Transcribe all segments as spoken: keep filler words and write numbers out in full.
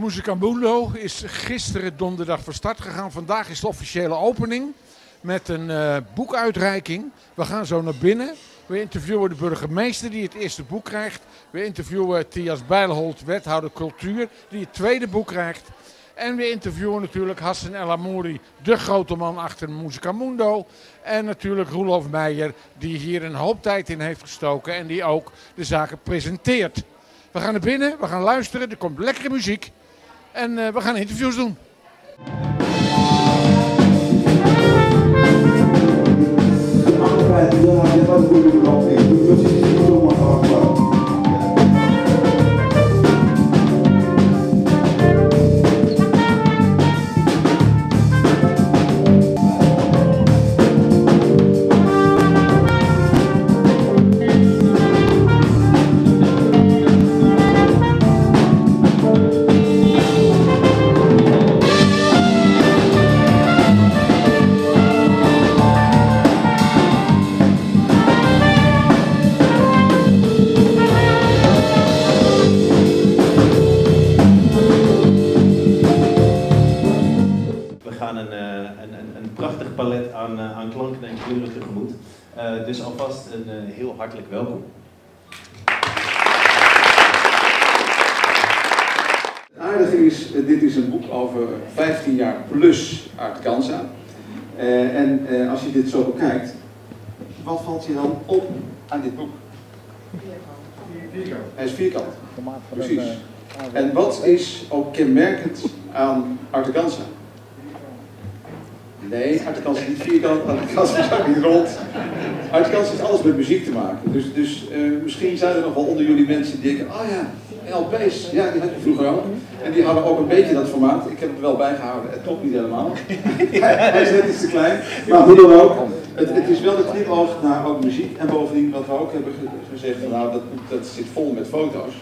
Musicamundo is gisteren donderdag van start gegaan. Vandaag is de officiële opening met een uh, boekuitreiking. We gaan zo naar binnen. We interviewen de burgemeester die het eerste boek krijgt. We interviewen Thias Bijlholt, wethouder cultuur, die het tweede boek krijgt. En we interviewen natuurlijk Hassan El Amouri, de grote man achter Musicamundo. En natuurlijk Roelof Meijer, die hier een hoop tijd in heeft gestoken en die ook de zaken presenteert. We gaan naar binnen, we gaan luisteren, er komt lekkere muziek en uh, we gaan interviews doen. Aan, aan klanken en kleuren tegemoet. Uh, dus alvast een uh, heel hartelijk welkom. Het aardige is, dit is een boek over vijftien jaar plus Artekansa. Uh, en uh, als je dit zo bekijkt, wat valt je dan op aan dit boek? Vierkant. Hij is vierkant. Precies. En wat is ook kenmerkend aan Artekansa? Nee, Artekansa is niet vierkant, Artekansa is ook niet rond. Artekansa heeft alles met muziek te maken. Dus, dus uh, misschien zijn er nog wel onder jullie mensen die denken, oh ja, L P's, ja die had je vroeger al. En die hadden ook een beetje dat formaat. Ik heb het er wel bijgehouden, het klopt niet helemaal. Hij is net iets te klein. Maar hoe dan ook, het, het is wel de knipoog naar ook muziek. En bovendien wat we ook hebben gezegd, nou, dat, dat zit vol met foto's.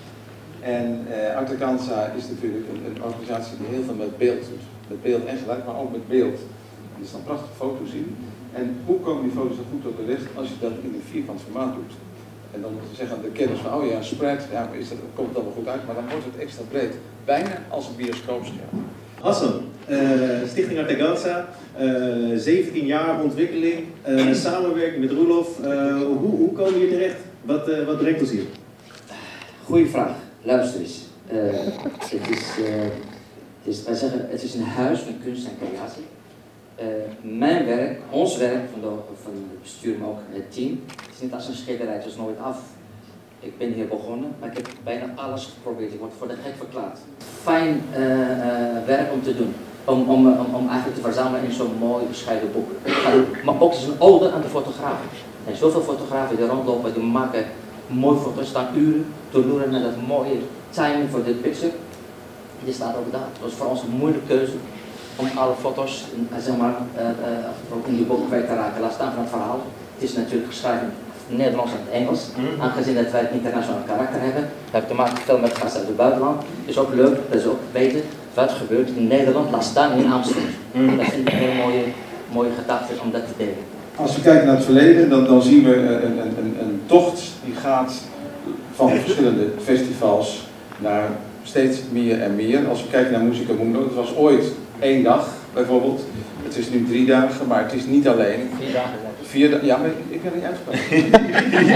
En uh, Artekansa is natuurlijk een, een organisatie die heel veel met beeld doet. Met beeld en geluid, maar ook met beeld. Er is dan prachtige foto's in. En hoe komen die foto's dan goed op de weg als je dat in een vierkant formaat doet? En dan zeggen de kenners van, oh ja, een spread, ja, maar is dat, komt het allemaal goed uit, maar dan wordt het extra breed. Bijna als een bioscoopscherm. Hassan, uh, Stichting Artekansa, uh, zeventien jaar ontwikkeling, uh, samenwerking met Roelof. Uh, hoe, hoe komen we hier terecht? Wat, uh, wat brengt ons hier? Goeie vraag. Luister eens. Uh, het, is, uh, het, is, wij zeggen, het is een huis van kunst en creatie. Uh, mijn werk, ons werk van, de, van het bestuur, maar ook het team, is niet als een schilderij, het is nooit af. Ik ben hier begonnen, maar ik heb bijna alles geprobeerd. Ik word voor de gek verklaard. Fijn uh, uh, werk om te doen, om, om, om, om eigenlijk te verzamelen in zo'n mooi bescheiden boek. Maar ook het is een ode aan de fotografen. Er zijn zoveel fotografen die rondlopen, die maken mooie foto's, staan uren te loeren naar dat mooie timing voor dit picture. Die staat ook daar. Het was voor ons een moeilijke keuze om alle foto's zeg maar, uh, uh, in die boek kwijt te raken. Laat staan van het verhaal. Het is natuurlijk geschreven in het Nederlands en het Engels. Mm. Aangezien dat wij het internationaal karakter hebben, we hebben te maken veel met gasten uit het buitenland. Het is ook leuk dat ze ook weten wat er gebeurt in Nederland, laat staan in Amsterdam. Mm. Dat vind ik een hele mooie, mooie gedachte om dat te delen. Als we kijken naar het verleden, dan, dan zien we een, een, een, een tocht die gaat van verschillende festivals naar steeds meer en meer. Als we kijken naar Musicamundo, dat was ooit één dag bijvoorbeeld. Het is nu drie dagen, maar het is niet alleen. Vier dagen. Vier dagen, ja, maar ik ben er niet uitgesproken.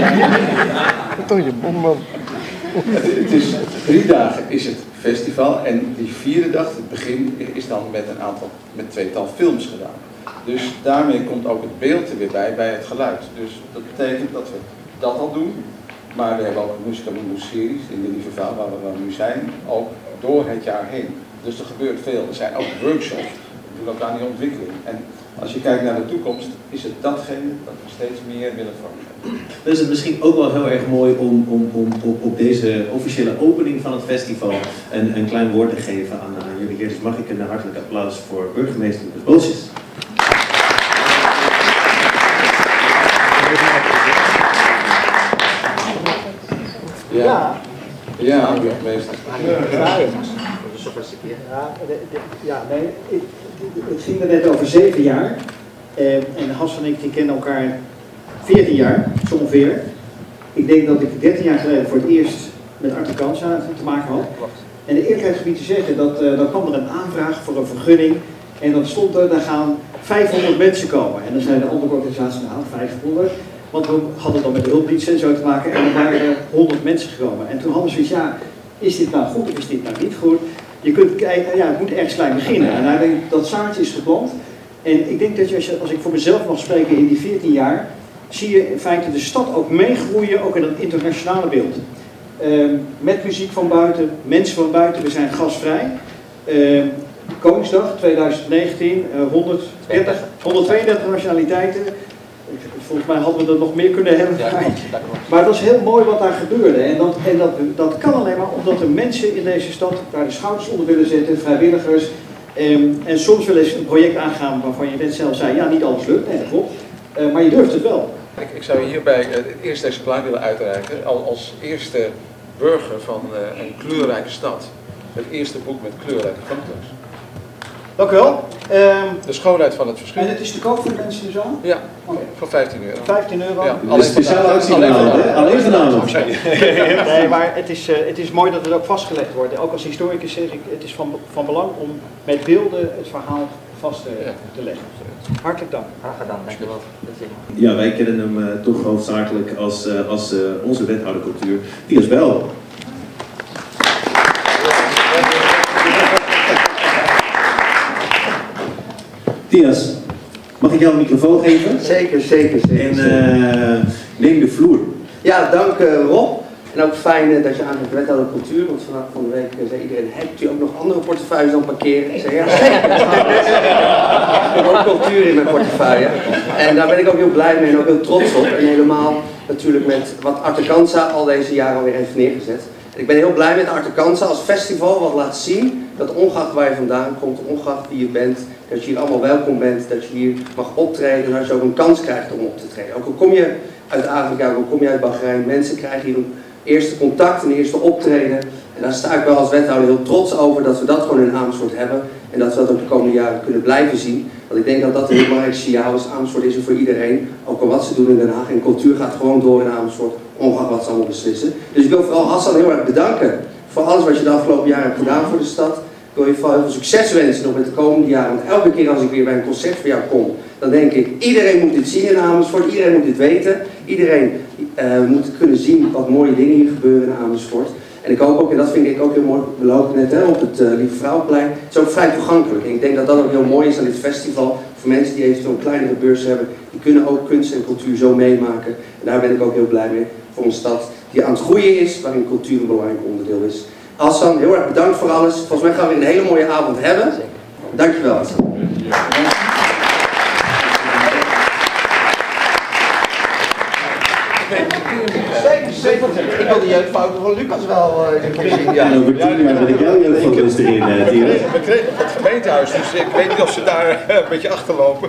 Toch je bomman. Het is drie dagen is het festival en die vierde dag, het begin, is dan met een aantal, met tweetal films gedaan. Dus daarmee komt ook het beeld er weer bij, bij het geluid. Dus dat betekent dat we dat al doen. Maar we hebben ook Musicamundo-series in de Lieve Vaal, waar we nu zijn, ook door het jaar heen. Dus er gebeurt veel. Er zijn ook workshops, we doen ook aan die ontwikkeling. En als je kijkt naar de toekomst, is het datgene dat we steeds meer willen vormen. Dan is het misschien ook wel heel erg mooi om, om, om op, op deze officiële opening van het festival een, een klein woord te geven aan, aan jullie hier. Dus mag ik een hartelijk applaus voor burgemeester Lucas Bootjes. Ja, ja, burgemeester. Ja, ja, nee, ik, het ging er net over zeven jaar. Eh, en Hassan en ik die kennen elkaar veertien jaar, zo ongeveer. Ik denk dat ik dertien jaar geleden voor het eerst met Artekansa te maken had. En de eerlijkheid gebied te zeggen, dat, uh, dan kwam er een aanvraag voor een vergunning. En dan stond er, daar gaan vijfhonderd mensen komen. En dan zei de andere organisatie, nou vijfhonderd. Want we hadden dan met de hulpdienst en zo te maken. En dan waren er honderd mensen gekomen. En toen hadden ze zoiets, ja, is dit nou goed of is dit nou niet goed? Je kunt kijken, ja, het moet ergens klein beginnen. En uiteindelijk, dat zaadje is geplant. En ik denk dat je, als, je, als ik voor mezelf mag spreken in die veertien jaar, zie je in feite de stad ook meegroeien, ook in het internationale beeld. Uh, met muziek van buiten, mensen van buiten, we zijn gastvrij. Uh, Koningsdag tweeduizend negentien, uh, honderddertig, honderdtweeëndertig nationaliteiten. Volgens mij hadden we er nog meer kunnen hebben. Ja, maar dat is heel mooi wat daar gebeurde. En, dat, en dat, dat kan alleen maar omdat er mensen in deze stad daar de schouders onder willen zetten, vrijwilligers. Um, en soms wel eens een project aangaan waarvan je net zelf zei, ja, niet alles lukt, nee, dat klopt. Uh, maar je durft het wel. Ik, ik zou je hierbij uh, het eerste exemplaar willen uitreiken. Al, als eerste burger van uh, een kleurrijke stad. Het eerste boek met kleurrijke foto's. Dank u wel. Um, de schoonheid van het verschil. En het is te koop voor de mensen in de zaal? Ja, okay. Voor vijftien euro. vijftien euro? Ja, alleen speciale actie vanavond, hè? Alleen vanavond. Nee, maar het is, uh, het is mooi dat het ook vastgelegd wordt. Ook als historicus zeg ik, het is van, van belang om met beelden het verhaal vast te, ja. te leggen. Hartelijk dank. Graag gedaan, dankjewel. Ja, wij kennen hem uh, toch hoofdzakelijk als, uh, als uh, onze wethouder cultuur. Thias Bel. Thias, mag ik jou een microfoon geven? Zeker, zeker, zeker. En uh, neem de vloer. Ja, dank uh, Rob. En ook fijn uh, dat je aangeeft wethouder cultuur, want vanaf van de week uh, zei iedereen, hebt u ook nog andere portefeuilles dan parkeren? Ik zei, ja zeker. Ik heb ook cultuur in mijn portefeuille. En daar ben ik ook heel blij mee en ook heel trots op. En helemaal natuurlijk met wat Arte Kansa al deze jaren alweer heeft neergezet. En ik ben heel blij met Arte Kansa als festival wat laat zien dat ongeacht waar je vandaan komt, ongeacht wie je bent, dat je hier allemaal welkom bent, dat je hier mag optreden en dat je ook een kans krijgt om op te treden. Ook al kom je uit Afrika, ook al kom je uit Bahrein, mensen krijgen hier een eerste contact, een eerste optreden. En daar sta ik wel als wethouder heel trots over dat we dat gewoon in Amersfoort hebben. En dat we dat ook de komende jaren kunnen blijven zien. Want ik denk dat dat een heel belangrijk signaal is. Amersfoort is er voor iedereen. Ook al wat ze doen in Den Haag. En cultuur gaat gewoon door in Amersfoort. Ongeacht wat ze allemaal beslissen. Dus ik wil vooral Hassan heel erg bedanken voor alles wat je de afgelopen jaren hebt gedaan voor de stad. Ik wil je vooral heel veel succes wensen nog met de komende jaren. Want elke keer als ik weer bij een concert voor jou kom, dan denk ik, iedereen moet dit zien in Amersfoort. Iedereen moet dit weten. Iedereen uh, moet kunnen zien wat mooie dingen hier gebeuren in Amersfoort. En ik hoop ook, en dat vind ik ook heel mooi, we lopen net hè, op het uh, Lieve Vrouwenplein. Het is ook vrij toegankelijk. En ik denk dat dat ook heel mooi is aan dit festival. Voor mensen die eventueel een kleinere beurs hebben, die kunnen ook kunst en cultuur zo meemaken. En daar ben ik ook heel blij mee voor een stad die aan het groeien is, waarin cultuur een belangrijk onderdeel is. Hassan, heel erg bedankt voor alles. Volgens mij gaan we weer een hele mooie avond hebben. Dankjewel, Hassan. Zeker, zeker. Ik wil de jeugdfoto van Lucas wel uh, een keer zien. Ja, over tien jaar wil ik jouw jeugdfoto's erin, uh, Thias. We kregen van het gemeentehuis, dus ik weet niet of ze daar uh, een beetje achterlopen.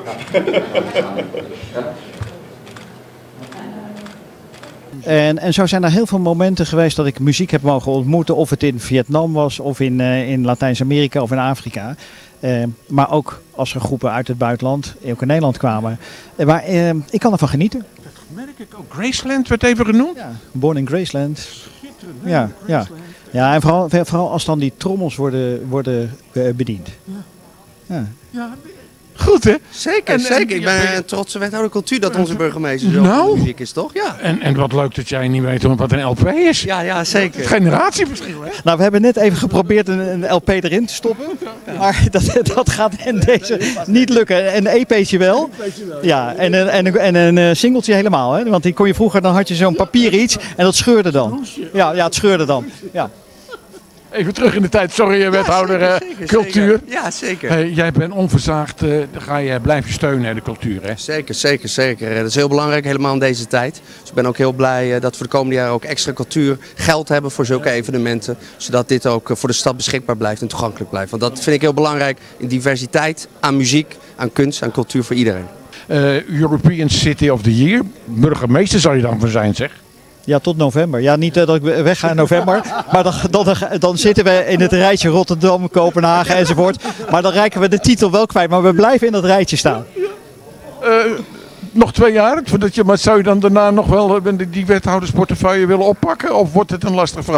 En, en zo zijn er heel veel momenten geweest dat ik muziek heb mogen ontmoeten. Of het in Vietnam was, of in, uh, in Latijns-Amerika of in Afrika. Uh, maar ook als er groepen uit het buitenland, ook in Nederland kwamen. Uh, maar uh, ik kan ervan genieten. Dat merk ik ook. Graceland werd even genoemd. Ja, Born in Graceland. Schitterend. Ja, ja. Ja, en vooral, vooral als dan die trommels worden, worden uh, bediend. Ja. Ja. Ja. Goed hè? Zeker, En, zeker. en, Ik ben ja, een trotse wethouder cultuur dat onze burgemeester zo Nou? van de muziek is, toch? Ja. En, en wat leuk dat jij niet weet wat een L P is. Ja, ja, zeker. Generatieverschil hè? Nou, we hebben net even geprobeerd een, een L P erin te stoppen. Maar dat, dat gaat in deze niet lukken. Een E P'tje wel. Ja, en een, en een, en een singeltje helemaal. Hè? Want die kon je vroeger, dan had je zo'n papier iets en dat scheurde dan. Ja, ja, het scheurde dan. Ja. Even terug in de tijd, sorry wethouder ja, zeker, zeker, cultuur. Zeker. Ja, zeker. Hey, jij bent onverzaagd, uh, ga je blijven steunen hè, de cultuur hè? Zeker, zeker, zeker. Dat is heel belangrijk, helemaal in deze tijd. Dus ik ben ook heel blij dat we de komende jaren ook extra cultuur geld hebben voor zulke evenementen. Zodat dit ook voor de stad beschikbaar blijft en toegankelijk blijft. Want dat vind ik heel belangrijk in diversiteit aan muziek, aan kunst, aan cultuur voor iedereen. Uh, European City of the Year, burgemeester zal je dan voor zijn zeg? Ja, tot november. Ja, niet uh, dat ik wegga in november, maar dan, dan, dan zitten we in het rijtje Rotterdam, Kopenhagen enzovoort. Maar dan reiken we de titel wel kwijt, maar we blijven in dat rijtje staan. Uh, nog twee jaar, voordat je, maar zou je dan daarna nog wel uh, die wethoudersportefeuille willen oppakken of wordt het een lastig verhaal?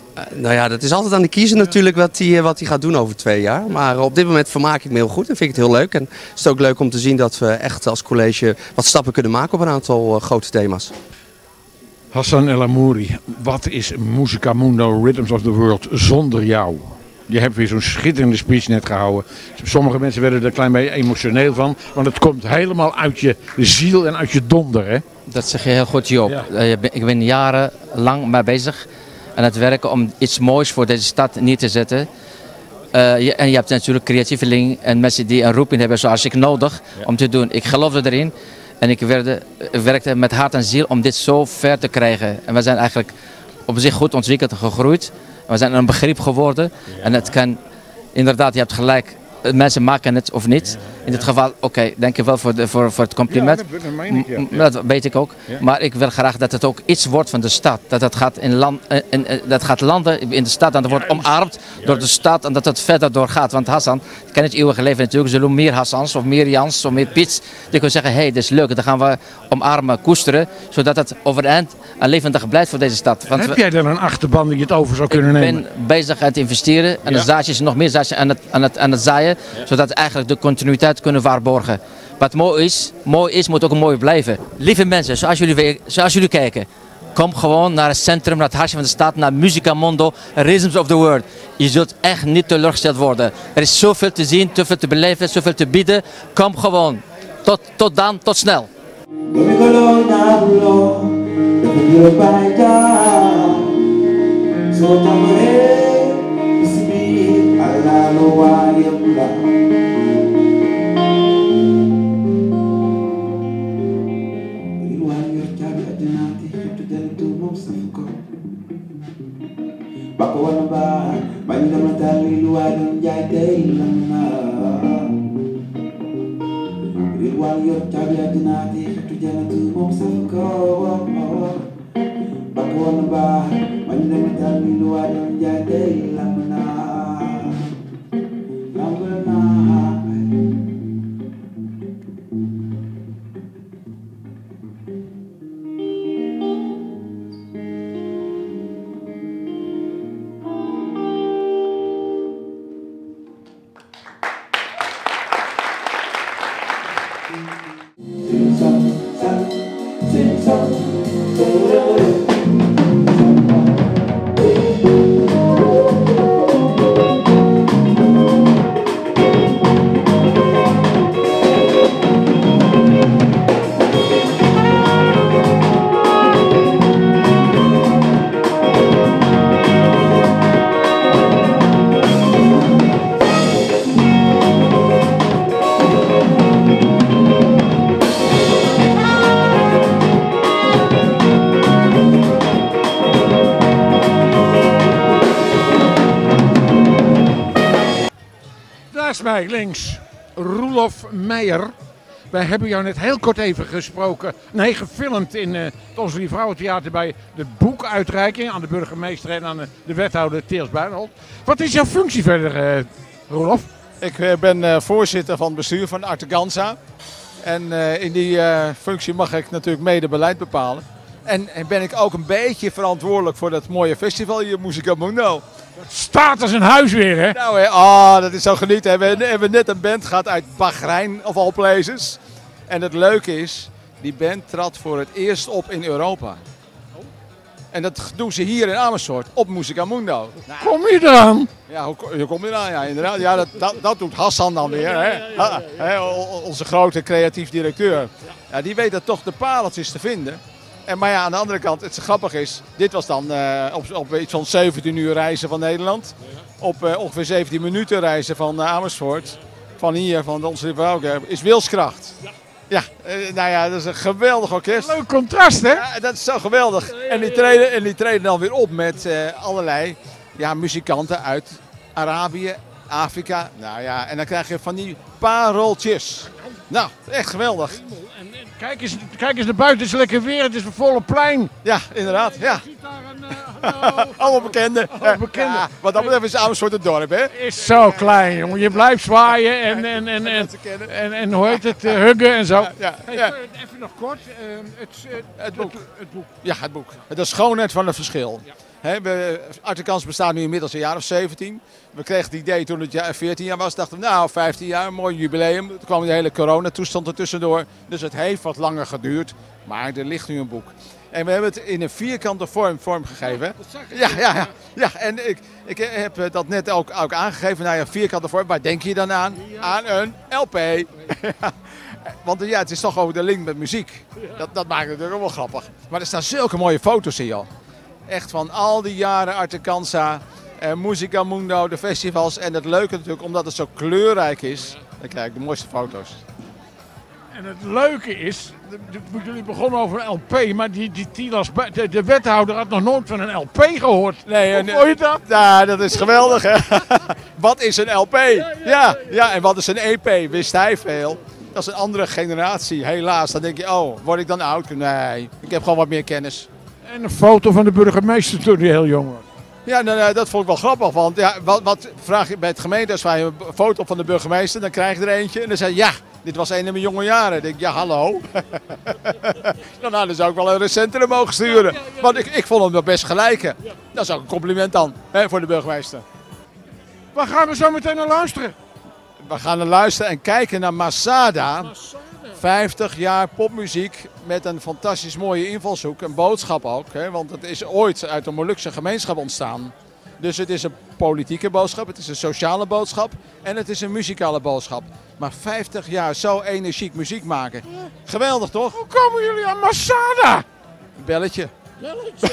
Uh, nou ja, dat is altijd aan de kiezer natuurlijk wat hij wat hij gaat doen over twee jaar. Maar op dit moment vermaak ik me heel goed en vind ik het heel leuk. En het is ook leuk om te zien dat we echt als college wat stappen kunnen maken op een aantal uh, grote thema's. Hassan El Amouri, wat is Musicamundo Rhythms of the World zonder jou? Je hebt weer zo'n schitterende speech net gehouden. Sommige mensen werden er een klein beetje emotioneel van. Want het komt helemaal uit je ziel en uit je donder, hè? Dat zeg je heel goed, Joop. Ja. Uh, ik ben jarenlang mee bezig aan het werken om iets moois voor deze stad neer te zetten. Uh, je, en je hebt natuurlijk creatievelingen en mensen die een roeping hebben zoals ik nodig ja. om te doen. Ik geloofde erin en ik werkte, werkte met hart en ziel om dit zo ver te krijgen. En we zijn eigenlijk op zich goed ontwikkeld en gegroeid. We zijn een begrip geworden ja. en het kan, inderdaad, je hebt gelijk, mensen maken het of niet. In dit geval, oké, okay, dank je wel voor, de, voor, voor het compliment. Ja, dat, meen ik, ja. Ja. Dat weet ik ook. Ja. Maar ik wil graag dat het ook iets wordt van de stad. Dat het gaat, in land, in, in, dat gaat landen in de stad en dat wordt omarmd door de stad en dat het verder doorgaat. Want Hassan, ik ken het eeuwige leven natuurlijk, er zullen meer Hassans of meer Jans of meer Piets. Die kunnen zeggen, hé, hey, dit is leuk, dan gaan we omarmen, koesteren, zodat het overeind en levendig blijft voor deze stad. Want heb jij dan een achterban die je het over zou kunnen ik nemen? Ik ben bezig aan het investeren en ja. de zaadjes, nog meer zaadjes aan het, aan het, aan het zaaien, ja. zodat eigenlijk de continuïteit kunnen waarborgen. Wat mooi is, mooi is, moet ook mooi blijven. Lieve mensen, zoals jullie, zoals jullie kijken, kom gewoon naar het centrum, naar het hartje van de stad, naar Musicamundo, Rhythms of the World. Je zult echt niet teleurgesteld worden. Er is zoveel te zien, zoveel te beleven, zoveel te bieden. Kom gewoon. Tot, tot dan, tot snel. Bako wana ba, banyida matali luwadon jayte lamna. Rilwal yor chabi adinati, tu jana tu mom safko. Bako wana ba, banyida matali luwadon jayte lamna. Lamna. Naast mij links Roelof Meijer. Wij hebben jou net heel kort even gesproken, nee gefilmd in uh, het Onze Lieve Vrouwentheater bij de boekuitreiking aan de burgemeester en aan de, de wethouder Teels Buitenholt. Wat is jouw functie verder, uh, Roelof? Ik uh, ben uh, voorzitter van het bestuur van Arteganza. En uh, in die uh, functie mag ik natuurlijk mede beleid bepalen. En, en ben ik ook een beetje verantwoordelijk voor dat mooie festival hier, Musicamundo. Het staat als een huis weer, hè? Nou, hè, oh, dat is zo genieten. We hebben net een band gehad uit Bahrein, of all places. En het leuke is, die band trad voor het eerst op in Europa. En dat doen ze hier in Amersfoort, op Musicamundo. Nou, kom je eraan? Ja, hoe, hoe kom je eraan? Ja, inderdaad. Ja, dat, dat, dat doet Hassan dan weer, hè? Ha, hè, onze grote creatief directeur. Ja, die weet dat toch de pareltjes te vinden. En, maar ja, aan de andere kant, het grappig is, dit was dan uh, op, op iets van zeventien uur reizen van Nederland. Op uh, ongeveer zeventien minuten reizen van uh, Amersfoort. Van hier, van Onze Lieve Vrouwenkerk, is Wilskracht. Ja. Ja, uh, nou ja, dat is een geweldig orkest. Leuk contrast, hè? Ja, dat is zo geweldig. En die treden, en die treden dan weer op met uh, allerlei ja, muzikanten uit Arabië, Afrika. Nou ja, en dan krijg je van die pareltjes. Nou, echt geweldig. En, en, kijk, eens, kijk eens naar buiten, het is lekker weer, het is een volle plein. Ja, inderdaad. Ja. Uh, Allemaal bekenden. Allemaal bekenden. Ja, wat dat betreft is Amersfoort het dorp, hè? Is zo klein, jongen. Je blijft zwaaien en, en, en, en, en, en, en hoe heet het, uh, huggen en zo. Ja, ja, hey, ja. Even nog kort, uh, het, uh, het, boek. Het, het boek. Ja, het boek. De schoonheid van het verschil. Ja. He, we, Artekans bestaat nu inmiddels een jaar of zeventien. We kregen het idee toen het jaar, veertien jaar was. Dachten we, nou, vijftien jaar, een mooi jubileum. Toen kwam de hele coronatoestand er tussendoor. Dus het heeft wat langer geduurd. Maar er ligt nu een boek. En we hebben het in een vierkante vorm vormgegeven. Ja, ja, ja, ja. En ik, ik heb dat net ook, ook aangegeven. Nou ja, vierkante vorm. Waar denk je dan aan? Aan een L P. Want ja, het is toch over de link met muziek. Dat, dat maakt het natuurlijk ook wel grappig. Maar er staan zulke mooie foto's in, joh. Echt van al die jaren Artekansa, eh, Musica Mundo, de festivals. En het leuke natuurlijk, omdat het zo kleurrijk is, dan krijg ik de mooiste foto's. En het leuke is, jullie begonnen over een L P, maar die, die Tilas, de, de wethouder had nog nooit van een L P gehoord. Nee, Hoe vond je dat? Ja, dat is geweldig, hè? Wat is een L P? Ja, ja, en wat is een E P? Wist hij veel. Dat is een andere generatie, helaas. Dan denk je, oh, word ik dan oud? Nee, ik heb gewoon wat meer kennis. En een foto van de burgemeester toen hij heel jong was. Ja, nou, nou, dat vond ik wel grappig, want ja, wat, wat vraag je bij het gemeente, als wij een foto van de burgemeester, dan krijg je er eentje en dan zei je, ja, dit was een in mijn jonge jaren. Dan denk ik, ja, hallo. Nou, nou, dan zou ik wel een recentere mogen sturen, want ik, ik vond hem wel best gelijken. Dat is ook een compliment dan, hè, voor de burgemeester. Waar gaan we zo meteen naar luisteren? We gaan naar luisteren en kijken naar Masada. vijftig jaar popmuziek met een fantastisch mooie invalshoek, een boodschap ook. Hè, want het is ooit uit een Molukse gemeenschap ontstaan. Dus het is een politieke boodschap, het is een sociale boodschap en het is een muzikale boodschap. Maar vijftig jaar zo energiek muziek maken, geweldig toch? Hoe komen jullie aan Masada? Belletje. Belletje.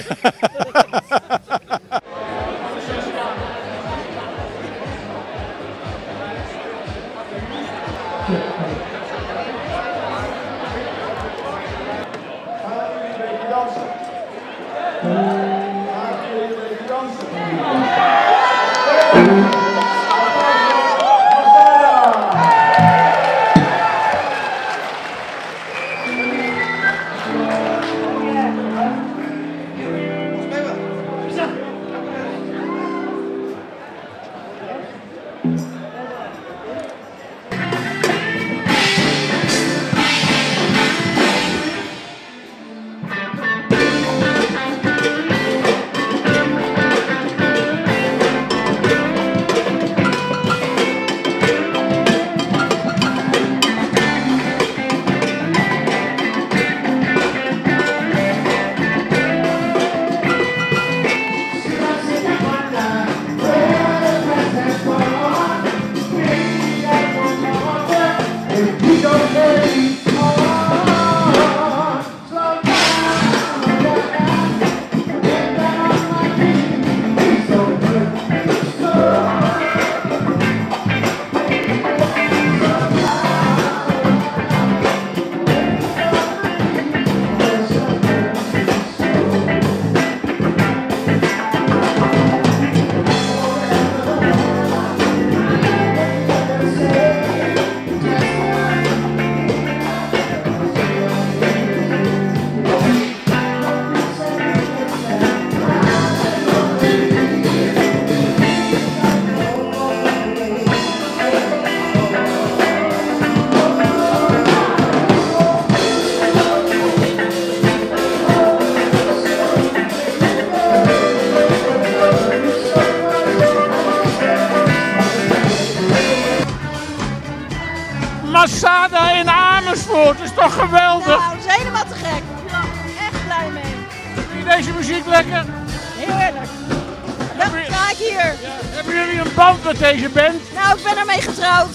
Masada in Amersfoort, is toch geweldig? Nou, dat is helemaal te gek. Echt blij mee. Vind je deze muziek lekker? Heerlijk. Dan ga ik hier. Ja. Hebben jullie een band met deze band? Nou, ik ben ermee getrouwd.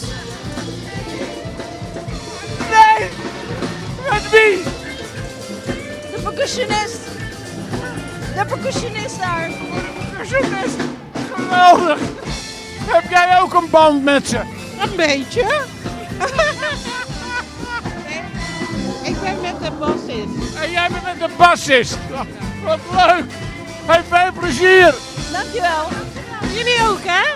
Nee! Met wie? De percussionist. De percussionist daar. De percussionist. Geweldig. Heb jij ook een band met ze? Een beetje. Ik ben met de bassist. En jij bent met de bassist. Wat leuk. Hey, veel plezier. Dankjewel. Jullie ook, hè?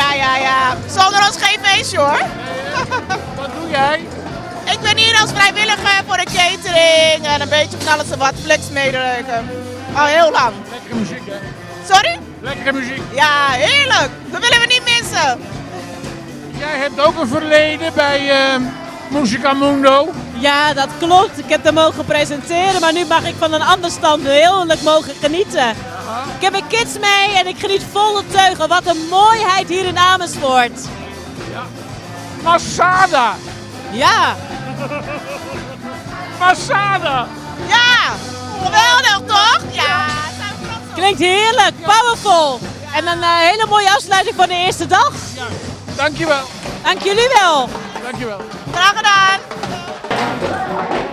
ja, ja, ja. Zonder ons geen feestje hoor. Wat doe jij? Ik ben hier als vrijwilliger voor de catering en een beetje van alles en wat, flexmedewerker. Al heel lang. Lekkere muziek, hè? Sorry? Lekkere muziek. Ja, heerlijk. Dat willen we niet missen. Jij hebt ook een verleden bij uh, Musica Mundo. Ja, dat klopt. Ik heb hem mogen presenteren, maar nu mag ik van een ander stand heerlijk mogen genieten. Aha. Ik heb mijn kids mee en ik geniet volle teugen. Wat een mooiheid hier in Amersfoort. Ja. Masada. Ja. Masada. Ja, geweldig toch? Ja. Klinkt heerlijk, powerful. En een uh, hele mooie afsluiting van de eerste dag. Ja. Dankjewel. Dank jullie wel. Dankjewel. Graag gedaan.